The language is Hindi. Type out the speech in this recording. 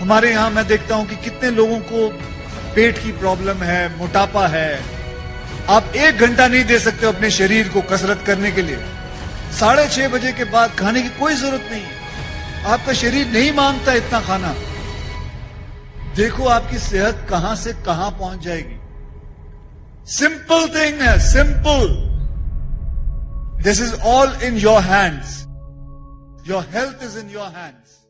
हमारे यहां मैं देखता हूं कि कितने लोगों को पेट की प्रॉब्लम है, मोटापा है। आप 1 घंटा नहीं दे सकते अपने शरीर को कसरत करने के लिए। 6:30 बजे के बाद खाने की कोई जरूरत नहीं है। आपका शरीर नहीं मांगता इतना खाना। देखो आपकी सेहत कहां से कहां पहुंच जाएगी। सिंपल थिंग है, simple. This is all in your hands. Your health is in your hands.